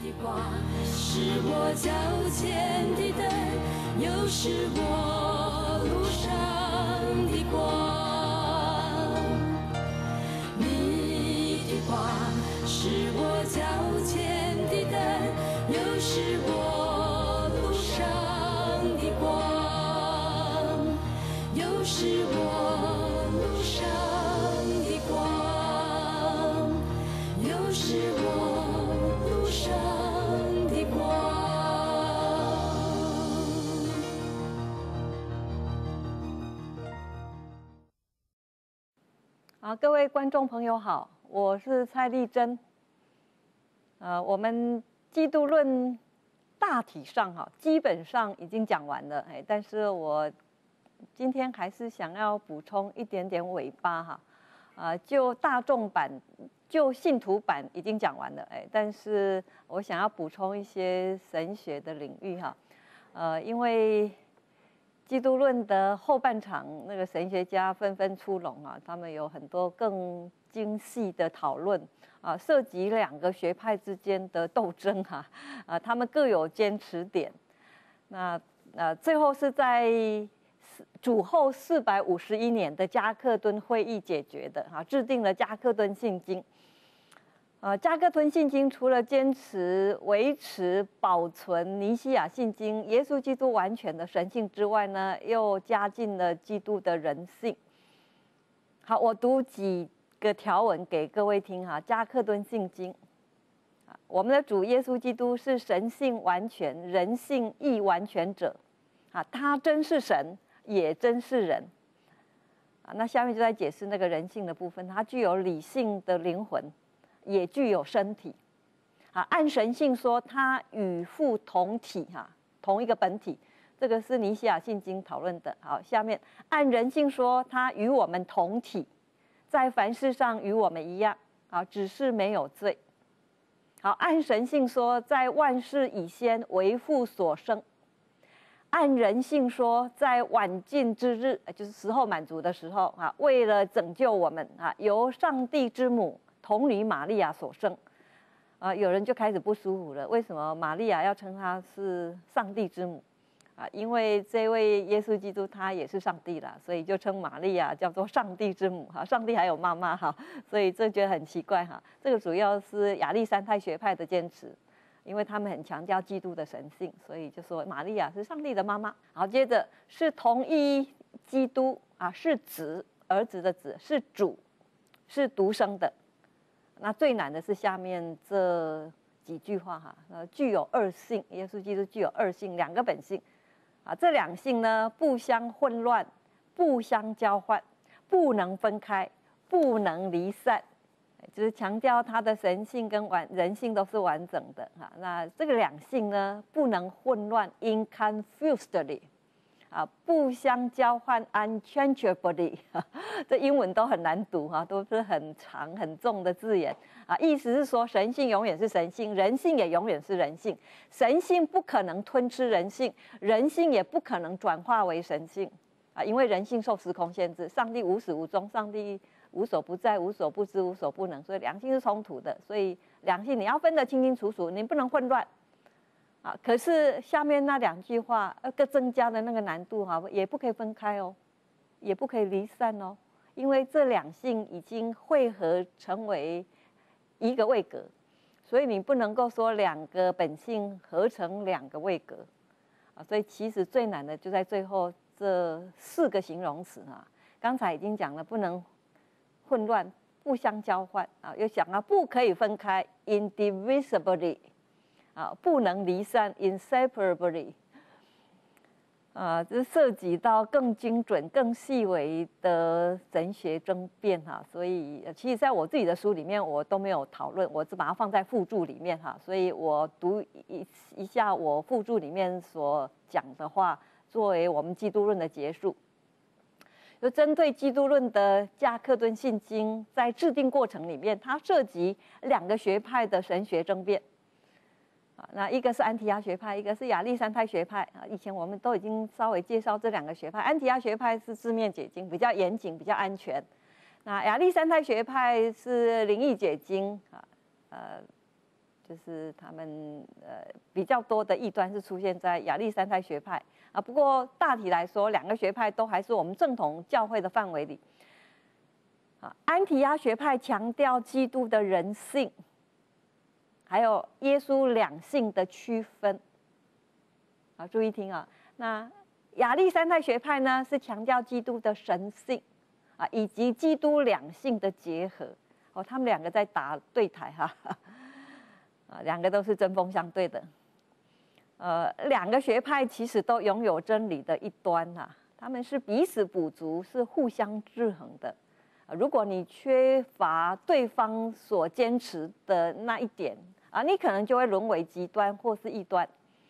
的光是我脚前的灯，又是我路上的光。你的光是我脚前的灯，又是我路上的光，又是我路上的光，又是我路上的光。 好，各位观众朋友好，我是蔡丽珍。我们基督论大体上基本上已经讲完了，但是我今天还是想要补充一点点尾巴就大众版、就信徒版已经讲完了，但是我想要补充一些神学的领域因为基督论的后半场，那个神学家纷纷出笼他们有很多更精细的讨论涉及两个学派之间的斗争他们各有坚持点。那最后是在主后451年的加克敦会议解决的制定了加克敦信经。加克敦信经除了坚持维持保存尼西亚信经耶稣基督完全的神性之外呢，又加进了基督的人性。好，我读几个条文给各位听加克敦信经我们的主耶稣基督是神性完全、人性亦完全者他真是神，也真是人那下面就在解释那个人性的部分，他具有理性的灵魂，也具有身体按神性说，他与父同体同一个本体，这个是尼西亚信经讨论的。好，下面按人性说，他与我们同体，在凡事上与我们一样只是没有罪。好，按神性说，在万事以先为父所生。按人性说，在晚近之日，就是时候满足的时候为了拯救我们由上帝之母童女玛利亚所生有人就开始不舒服了，为什么玛利亚要称她是上帝之母因为这位耶稣基督他也是上帝啦，所以就称玛利亚叫做上帝之母上帝还有妈妈所以这觉得很奇怪这个主要是亚历山泰学派的坚持，因为他们很强调基督的神性，所以就说玛利亚是上帝的妈妈。好，接着是同一基督是子，儿子的子，是主，是独生的。那最难的是下面这几句话具有二性，耶稣基督具有二性，两个本性这两性呢不相混乱，不相交换，不能分开，不能离散，就是强调他的神性跟人性都是完整的那这个两性呢不能混乱 inconfusedly不相交换 unchangeably 这英文都很难读都是很长很重的字眼意思是说神性永远是神性，人性也永远是人性，神性不可能吞吃人性，人性也不可能转化为神性因为人性受时空限制，上帝无始无终，上帝无所不在，无所不知，无所不能，所以两性是冲突的，所以两性你要分得清清楚楚，你不能混乱可是下面那两句话更增加的那个难度也不可以分开也不可以离散因为这两性已经汇合成为一个位格，所以你不能够说两个本性合成两个位格所以其实最难的就在最后这4个形容词刚才已经讲了，不能混乱，不相交换又讲了不可以分开 indivisibly不能离散 inseparably这涉及到更精准、更细微的神学争辩所以其实在我自己的书里面我都没有讨论，我只把它放在附注里面所以我读一下我附注里面所讲的话，作为我们基督论的结束。就针对基督论的加克敦信经，在制定过程里面，它涉及2个学派的神学争辩那一个是安提阿学派，一个是亚历山泰学派以前我们都已经稍微介绍这2个学派。安提阿学派是字面解经，比较严谨，比较安全。那亚历山泰学派是灵意解经就是他们比较多的异端是出现在亚历山泰学派啊。不过大体来说，两个学派都还是我们正统教会的范围里。啊，安提阿学派强调基督的人性，还有耶稣两性的区分。啊，注意听啊。那亚历山泰学派呢，是强调基督的神性，啊，以及基督两性的结合。哦，他们两个在打对台哈。啊，两个都是针锋相对的。两个学派其实都拥有真理的一端哈，他们是彼此补足，是互相制衡的。如果你缺乏对方所坚持的那一点啊，你可能就会沦为极端或是异端。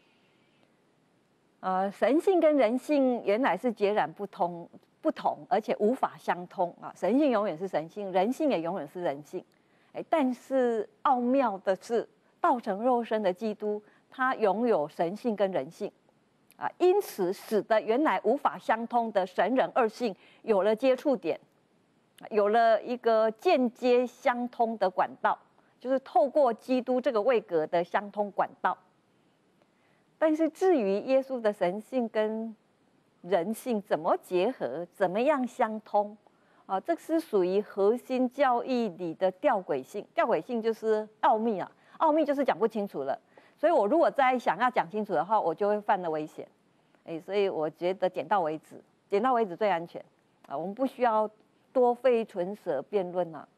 神性跟人性原来是截然不同，而且无法相通啊。神性永远是神性，人性也永远是人性。但是奥妙的是，道成肉身的基督，他拥有神性跟人性，啊，因此使得原来无法相通的神人二性有了接触点，有了一个间接相通的管道，就是透过基督这个位格的相通管道。但是至于耶稣的神性跟人性怎么结合，怎么样相通，啊，这是属于核心教义里的吊诡性。吊诡性就是奥秘啊，奥秘就是讲不清楚了。所以我如果再想要讲清楚的话，我就会犯了危险。所以我觉得点到为止，点到为止最安全啊。我们不需要多费唇舌辩论啊。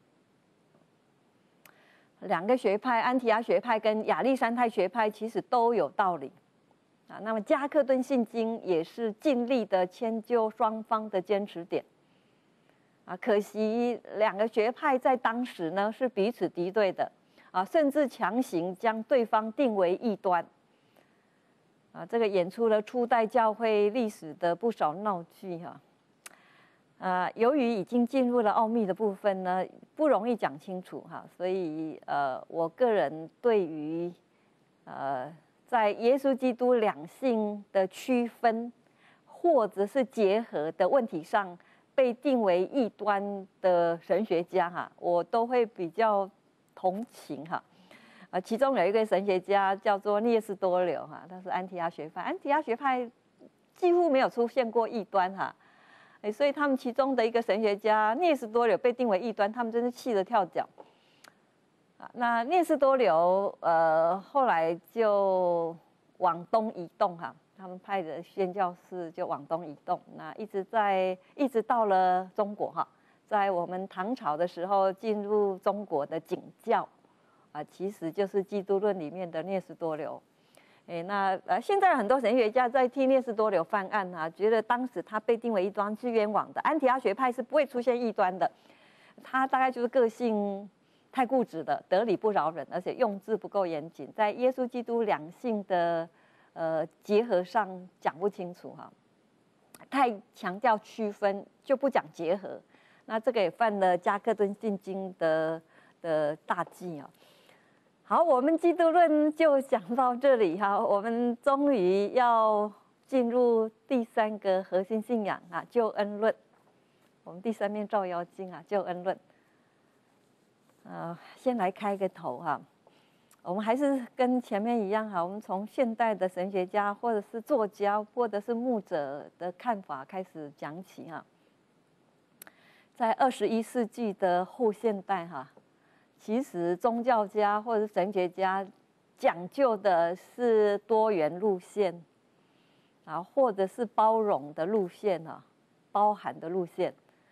两个学派，安提阿学派跟亚历山泰学派，其实都有道理。啊，那么加克顿信经也是尽力的迁就双方的坚持点。啊，可惜两个学派在当时呢是彼此敌对的，啊，甚至强行将对方定为异端。啊，这个演出了初代教会历史的不少闹剧哈。由于已经进入了奥秘的部分呢，不容易讲清楚哈，所以我个人对于在耶稣基督两性的区分或者是结合的问题上被定为异端的神学家哈，我都会比较同情哈。其中有一个神学家叫做聂斯多留哈，他是安提阿学派，安提阿学派几乎没有出现过异端哈。所以他们其中的一个神学家聂斯多留被定为异端，他们真是气得跳脚。那聂斯多留后来就往东移动哈，他们派的宣教士就往东移动，那一直到了中国哈，在我们唐朝的时候进入中国的景教啊，其实就是基督论里面的聂斯多留。那现在很多神学家在替聂斯多留翻案啊，觉得当时他被定为异端是冤枉的。安提阿学派是不会出现异端的，他大概就是个性太固执的，得理不饶人，而且用字不够严谨，在耶稣基督两性的结合上讲不清楚哈，太强调区分就不讲结合，那这个也犯了加克顿信经的大忌啊。好，我们基督论就讲到这里哈，我们终于要进入第三个核心信仰啊，救恩论。我们第三面照妖镜啊，救恩论。先来开个头哈，我们还是跟前面一样哈，我们从现代的神学家或者是作家或者是牧者的看法开始讲起哈。在21世纪的后现代哈。其实宗教家或者是神学家讲究的是多元路线啊，或者是包容的路线啊，包含的路线。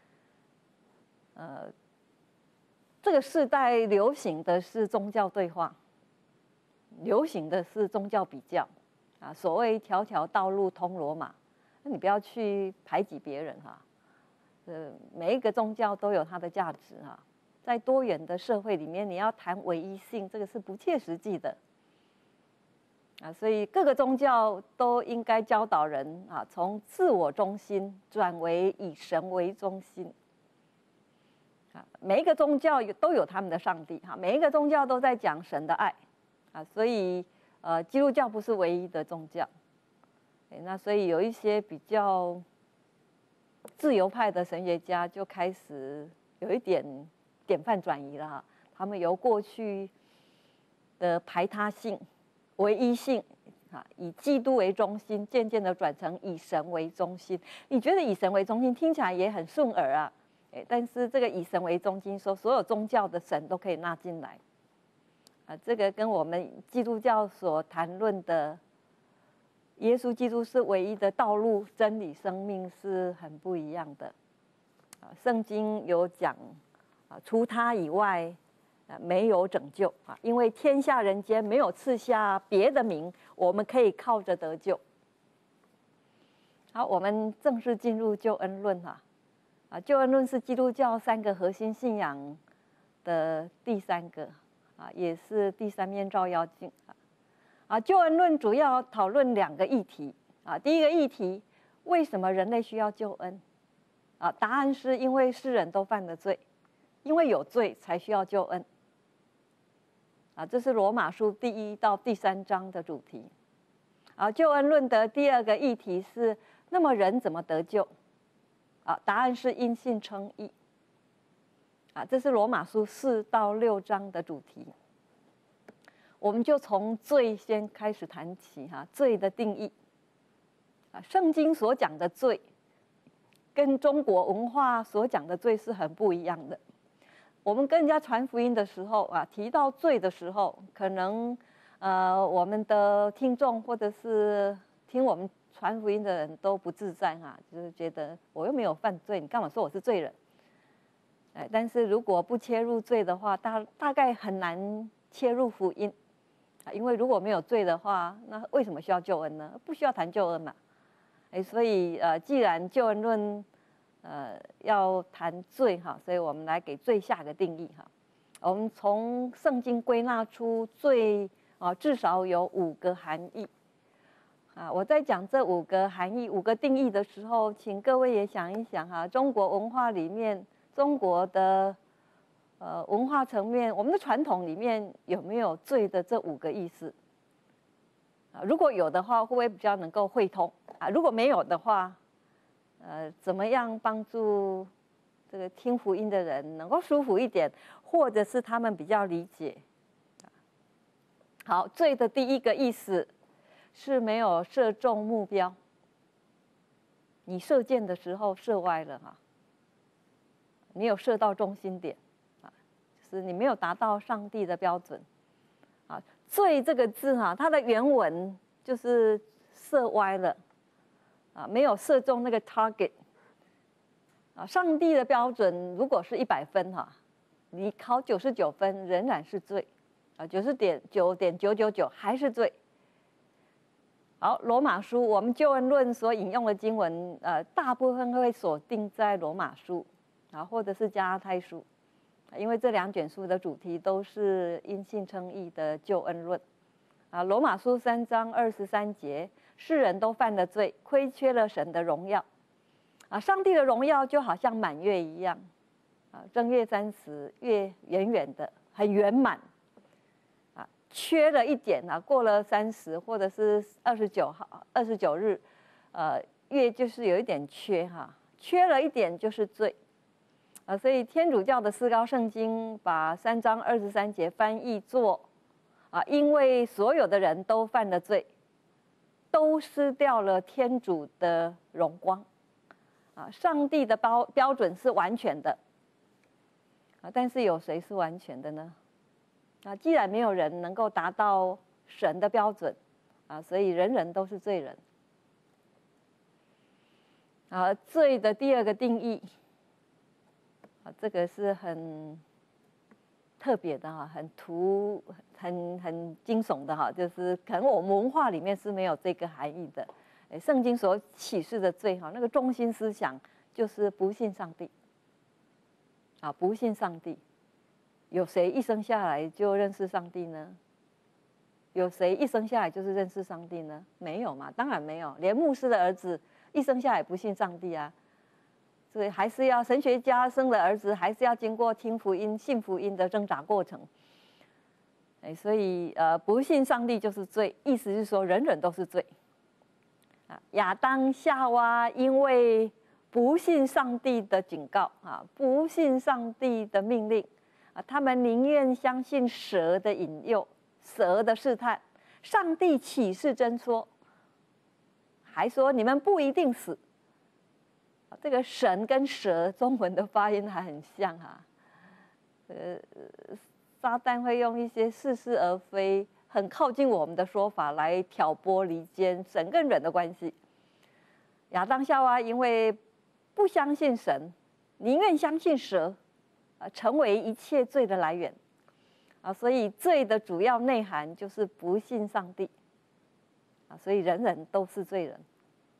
这个世代流行的是宗教对话，流行的是宗教比较啊。所谓条条道路通罗马，那你不要去排挤别人哈。每一个宗教都有它的价值哈。在多元的社会里面，你要谈唯一性，这个是不切实际的啊。所以各个宗教都应该教导人啊，从自我中心转为以神为中心啊。每一个宗教都有他们的上帝哈，每一个宗教都在讲神的爱啊。所以基督教不是唯一的宗教。那所以有一些比较自由派的神学家就开始有一点典范转移了哈，他们由过去的排他性、唯一性以基督为中心，渐渐的转成以神为中心。你觉得以神为中心听起来也很顺耳啊，但是这个以神为中心，说所有宗教的神都可以纳进来这个跟我们基督教所谈论的耶稣基督是唯一的道路、真理、生命是很不一样的圣经有讲除他以外没有拯救因为天下人间没有赐下别的名，我们可以靠着得救。好，我们正式进入救恩论救恩论是基督教3个核心信仰的第3个也是第3面照妖镜救恩论主要讨论2个议题第一个议题，为什么人类需要救恩答案是因为世人都犯了罪，因为有罪才需要救恩这是罗马书第1到第3章的主题救恩论的第2个议题是，那么人怎么得救答案是因信称义这是罗马书4到6章的主题。我们就从罪先开始谈起罪的定义圣经所讲的罪跟中国文化所讲的罪是很不一样的。我们跟人家传福音的时候提到罪的时候，可能我们的听众或者是听我们传福音的人都不自在就是觉得我又没有犯罪，你干嘛说我是罪人但是如果不切入罪的话，大概很难切入福音因为如果没有罪的话，那为什么需要救恩呢？不需要谈救恩嘛所以既然救恩论要谈罪所以我们来给罪下个定义我们从圣经归纳出罪至少有5个含义我在讲这5个含义、5个定义的时候，请各位也想一想中国文化里面，中国的文化层面，我们的传统里面有没有罪的这5个意思如果有的话，会不会比较能够汇通如果没有的话怎么样帮助这个听福音的人能够舒服一点，或者是他们比较理解好，罪的第1个意思是没有射中目标，你射箭的时候射歪了你有射到中心点就是你没有达到上帝的标准罪这个字它的原文就是射歪了没有射中那个 target上帝的标准如果是100分你考99分仍然是罪99.999还是罪。好，罗马书我们救恩论所引用的经文大部分会锁定在罗马书或者是加拉太书因为这2卷书的主题都是因信称义的救恩论罗马书3章23节，世人都犯了罪，亏缺了神的荣耀上帝的荣耀就好像满月一样正月30月圆圆的很圆满缺了一点过了30或者是29日月就是有一点缺缺了一点就是罪所以天主教的思高圣经把3章23节翻译作因为所有的人都犯了罪，都失掉了天主的荣光上帝的标准是完全的但是有谁是完全的呢既然没有人能够达到神的标准所以人人都是罪人罪的第2个定义这个是很特别的很惊悚的就是可能我们文化里面是没有这个含义的圣经所启示的罪那个中心思想就是不信上帝不信上帝。有谁一生下来就认识上帝呢？有谁一生下来就是认识上帝呢？没有嘛，当然没有。连牧师的儿子一生下来不信上帝所以还是要神学家生了儿子，还是要经过听福音、信福音的挣扎过程。所以不信上帝就是罪，意思是说人人都是罪。亚当夏娃因为不信上帝的警告不信上帝的命令他们宁愿相信蛇的引诱， 蛇的试探，上帝岂是真说？还说你们不一定死。这个神跟蛇中文的发音还很像哈。撒旦会用一些似是而非、很靠近我们的说法来挑拨离间神跟人的关系。亚当夏娃因为不相信神，宁愿相信蛇，成为一切罪的来源。所以罪的主要内涵就是不信上帝。所以人人都是罪人。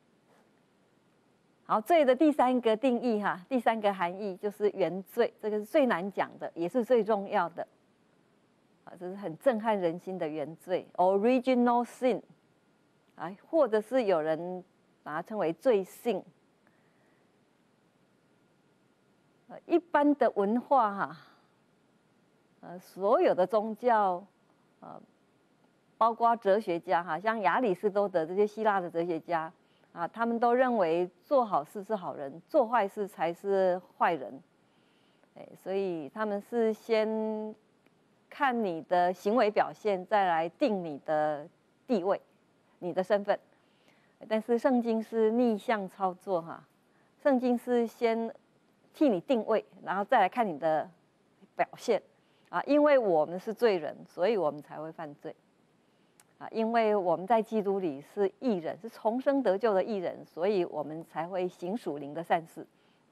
好，罪的第三个定义哈，第三个含义就是原罪，这个是最难讲的，也是最重要的。这是很震撼人心的原罪 ，original sin， 或者是有人把它称为罪性。一般的文化所有的宗教，包括哲学家像亚里士多德这些希腊的哲学家他们都认为做好事是好人，做坏事才是坏人。所以他们是先看你的行为表现，再来定你的地位、你的身份。但是圣经是逆向操作圣经是先替你定位，然后再来看你的表现因为我们是罪人，所以我们才会犯罪因为我们在基督里是义人，是重生得救的义人，所以我们才会行属灵的善事。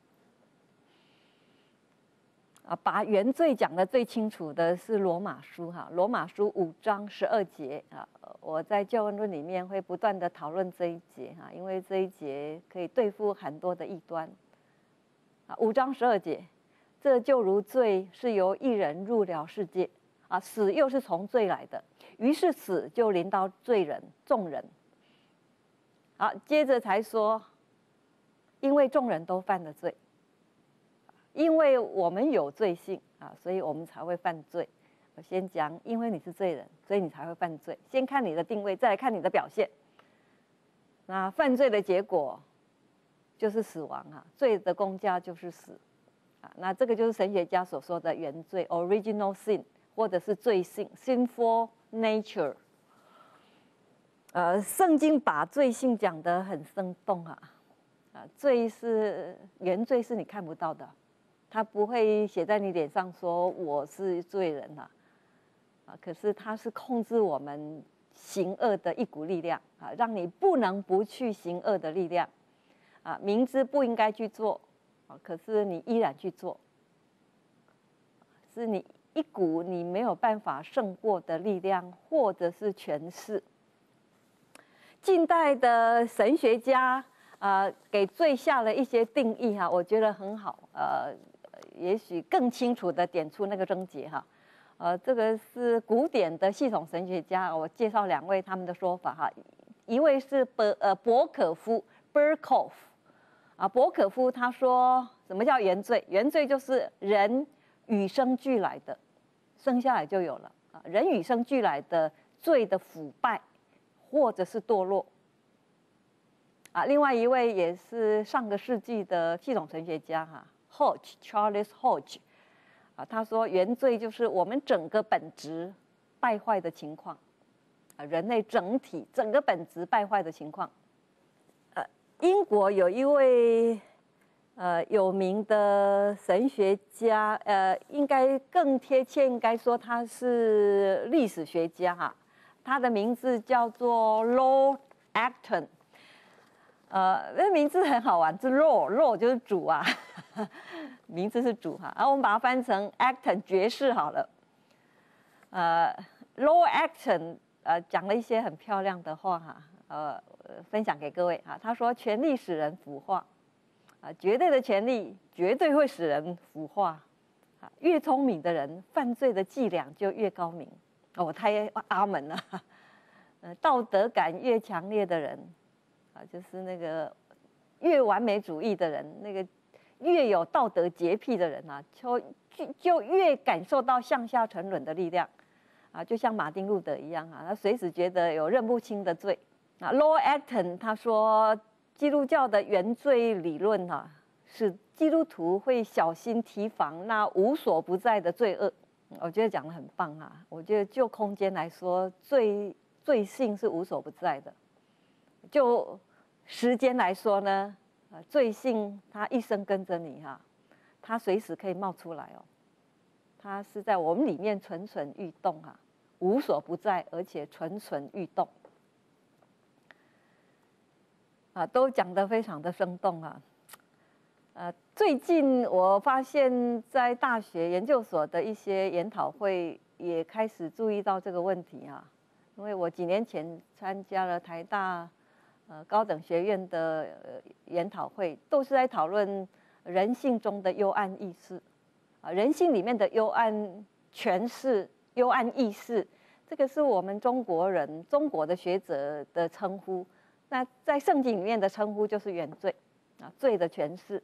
把原罪讲得最清楚的是罗马书罗马书5章12节我在救恩论里面会不断的讨论这一节因为这一节可以对付很多的异端5章12节，这就如罪是由一人入了世界死又是从罪来的，于是死就临到罪人众人。接着才说，因为众人都犯了罪。因为我们有罪性所以我们才会犯罪。我先讲，因为你是罪人，所以你才会犯罪。先看你的定位，再来看你的表现。那犯罪的结果就是死亡罪的工价就是死那这个就是神学家所说的原罪 （original sin） 或者是罪性 （sinful nature）。圣经把罪性讲得很生动罪是原罪是你看不到的。他不会写在你脸上说我是罪人可是他是控制我们行恶的一股力量让你不能不去行恶的力量明知不应该去做可是你依然去做，是你一股你没有办法胜过的力量，或者是权势。近代的神学家给罪下了一些定义我觉得很好也许更清楚的点出那个症结这个是古典的系统神学家，我介绍2位他们的说法一位是伯可夫 Berkhof 伯可夫他说什么叫原罪？原罪就是人与生俱来的，生下来就有了人与生俱来的罪的腐败或者是堕落另外一位也是上个世纪的系统神学家Charles Hodge 他说原罪就是我们整个本质败坏的情况人类整体整个本质败坏的情况英国有一位有名的神学家应该更贴切应该说他是历史学家他的名字叫做 Lord Acton那名字很好玩，是 Lord 就是主名字是主然后我们把它翻成 Acton 爵士好了。Lord Acton 讲了一些很漂亮的话分享给各位他说权力使人腐化绝对的权力绝对会使人腐化越聪明的人犯罪的伎俩就越高明我太阿门了道德感越强烈的人就是那个越完美主义的人，那个越有道德洁癖的人就越感受到向下沉沦的力量就像马丁路德一样他随时觉得有认不清的罪Lord Acton 他说基督教的原罪理论是基督徒会小心提防那无所不在的罪恶我觉得讲得很棒啊。我觉得就空间来说，罪性是无所不在的；就时间来说呢，罪性它一生跟着你哈，它随时可以冒出来哦。它是在我们里面蠢蠢欲动啊，无所不在，而且蠢蠢欲动啊，都讲得非常的生动啊。最近我发现，在大学研究所的一些研讨会也开始注意到这个问题啊。因为我几年前参加了台大高等学院的研讨会，都是在讨论人性中的幽暗意识啊，人性里面的幽暗诠释、幽暗意识，这个是我们中国人、中国的学者的称呼。那在圣经里面的称呼就是原罪啊，罪的诠释。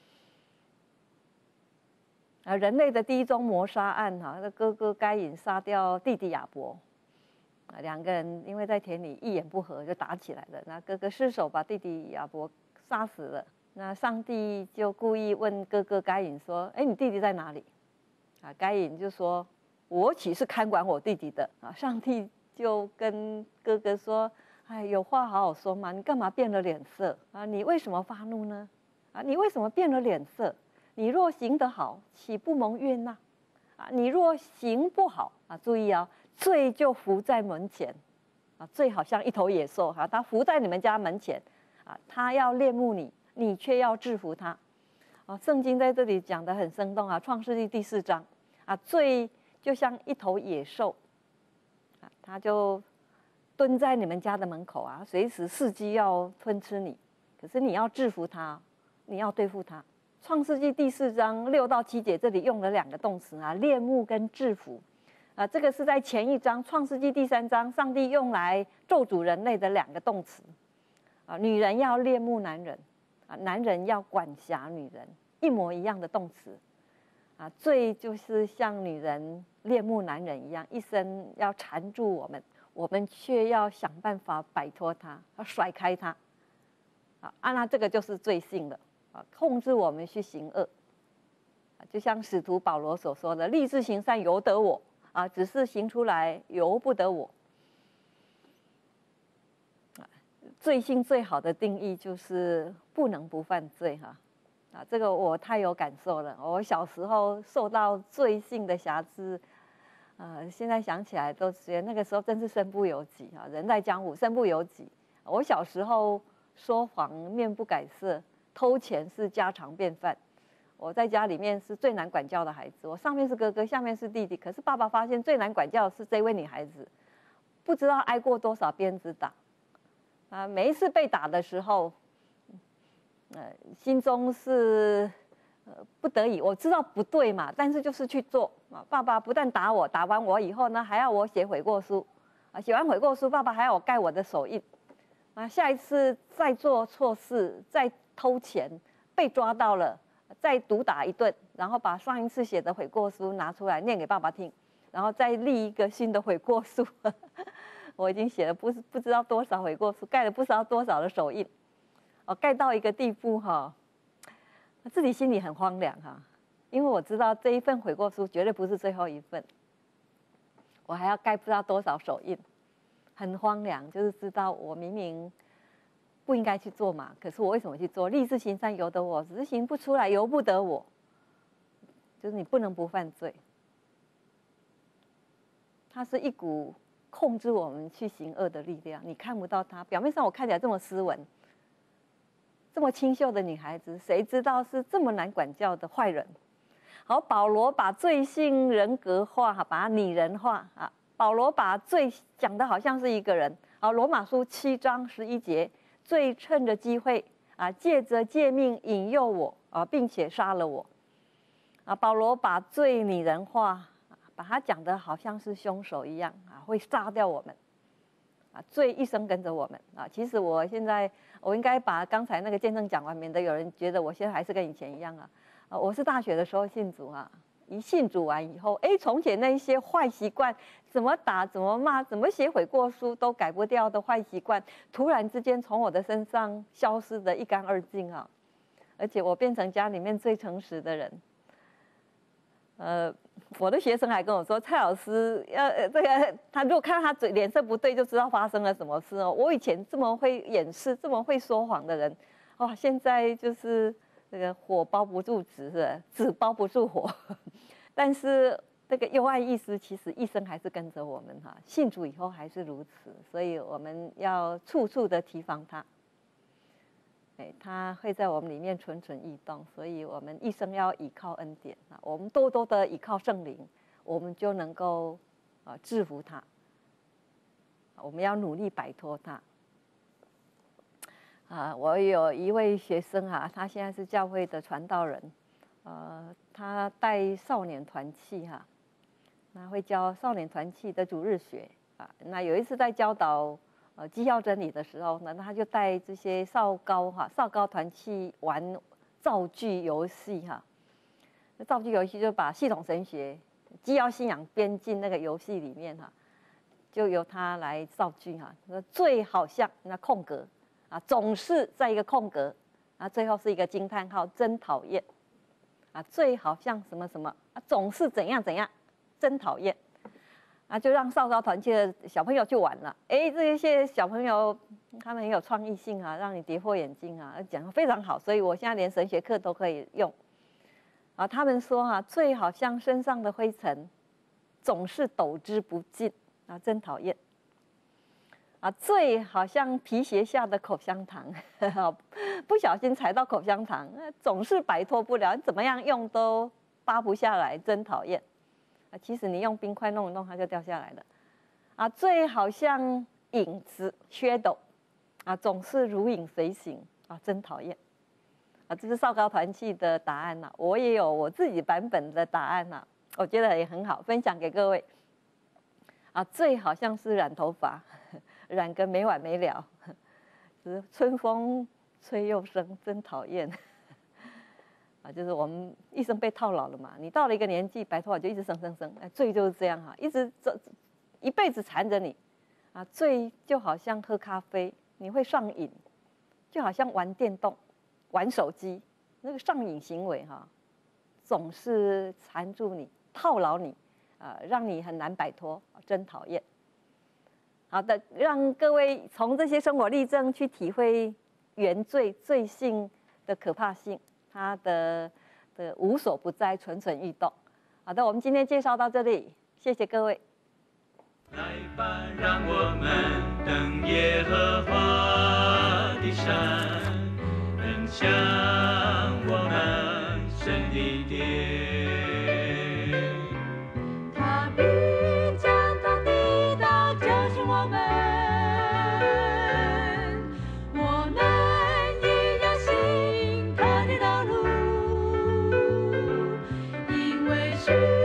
人类的第一宗谋杀案哈，那哥哥该隐杀掉弟弟亚伯，两个人因为在田里一言不合就打起来了。那哥哥失手把弟弟亚伯杀死了。那上帝就故意问哥哥该隐说：“哎，你弟弟在哪里？”该隐就说：“我岂是看管我弟弟的？”上帝就跟哥哥说：“哎，有话好好说嘛，你干嘛变了脸色啊？你为什么发怒呢？你为什么变了脸色？你若行得好，岂不蒙悦纳？你若行不好注意啊，罪就伏在门前罪好像一头野兽它伏在你们家门前它要恋慕你，你却要制服它圣经在这里讲得很生动创世纪第4章罪就像一头野兽它就蹲在你们家的门口随时伺机要吞吃你，可是你要制服它，你要对付它。创世纪第4章6到7节，这里用了2个动词恋慕跟制服这个是在前一章创世纪第3章，上帝用来咒诅人类的2个动词女人要恋慕男人男人要管辖女人，一模一样的动词罪就是像女人恋慕男人一样，一生要缠住我们，我们却要想办法摆脱它，要甩开它那这个就是罪性了控制我们去行恶就像使徒保罗所说的：“立志行善由得我只是行出来由不得我。”罪性最好的定义就是不能不犯罪这个我太有感受了。我小时候受到罪性的辖制现在想起来都觉得那个时候真是身不由己人在江湖身不由己。我小时候说谎面不改色，偷钱是家常便饭。我在家里面是最难管教的孩子，我上面是哥哥，下面是弟弟。可是爸爸发现最难管教的是这位女孩子，不知道挨过多少鞭子打每一次被打的时候心中是不得已，我知道不对嘛，但是就是去做爸爸不但打我，打完我以后呢，还要我写悔过书写完悔过书，爸爸还要我盖我的手印下一次再做错事，再偷钱被抓到了，再毒打一顿，然后把上一次写的悔过书拿出来念给爸爸听，然后再立一个新的悔过书我已经写了不知道多少悔过书，盖了不知道多少的手印盖到一个地步自己心里很荒凉因为我知道这一份悔过书绝对不是最后一份，我还要盖不知道多少手印，很荒凉。就是知道我明明不应该去做嘛，可是我为什么去做？立志行善由得我，只是行不出来由不得我。就是你不能不犯罪，它是一股控制我们去行恶的力量。你看不到它，表面上我看起来这么斯文，这么清秀的女孩子，谁知道是这么难管教的坏人？好，保罗把罪性人格化把它拟人化保罗把罪讲得好像是一个人罗马书7章11节，罪趁着机会借着诫命引诱我并且杀了我保罗把罪拟人化把它讲得好像是凶手一样会杀掉我们罪一生跟着我们其实我现在我应该把刚才那个见证讲完，免得有人觉得我现在还是跟以前一样我是大学的时候信主一信主完以后从前那些坏习惯，怎么打怎么骂怎么写悔过书都改不掉的坏习惯，突然之间从我的身上消失得一干二净而且我变成家里面最诚实的人我的学生还跟我说，蔡老师这个，他如果看到他脸色不对，就知道发生了什么事哦。我以前这么会掩饰、这么会说谎的人，哇，现在就是这个火包不住纸，是纸包不住火。但是这个幽暗意识其实一生还是跟着我们哈，信主以后还是如此，所以我们要处处的提防它。它会在我们里面蠢蠢欲动，所以我们一生要依靠恩典啊，我们多多的依靠圣灵，我们就能够制服它。我们要努力摆脱它。我有一位学生啊，他现在是教会的传道人，他带少年团契哈，那会教少年团契的主日学啊。那有一次在教导基要真理的时候呢，他就带这些少高团契玩造句游戏哈。那造句游戏就把系统神学、基要信仰编进那个游戏里面哈，就由他来造句哈。说最好像那空格啊，总是在一个空格啊，最后是一个惊叹号，真讨厌啊！最好像什么什么啊，总是怎样怎样，真讨厌。啊，就让少高团契的小朋友去玩了。这些小朋友他们很有创意性啊，让你跌破眼镜啊，讲得非常好。所以我现在连神学课都可以用。啊，他们说最好像身上的灰尘，总是抖之不尽啊，真讨厌。啊，最好像皮鞋下的口香糖，不小心踩到口香糖，总是摆脱不了，怎么样用都扒不下来，真讨厌。其实你用冰块弄一弄，它就掉下来了。啊，最好像影子 shadow， 啊，总是如影随形啊，真讨厌。啊，这是少高团契的答案呐，我也有我自己版本的答案呐，我觉得也很好，分享给各位。啊，最好像是染头发，染个没完没了，就是春风吹又生，真讨厌。啊，就是我们一生被套牢了嘛。你到了一个年纪，白头发就一直生，罪就是这样哈，一直一辈子缠着你。啊，罪就好像喝咖啡，你会上瘾，就好像玩电动、玩手机，那个上瘾行为哈，总是缠住你、套牢你，让你很难摆脱，真讨厌。好的，让各位从这些生活例证去体会原罪、罪性的可怕性。他的无所不在，蠢蠢欲动。好的，我们今天介绍到这里，谢谢各位。 来吧，让我们登耶和华的山，分享我们神的殿。 他必将他的道教训我们，我们也要行他的道路，因为是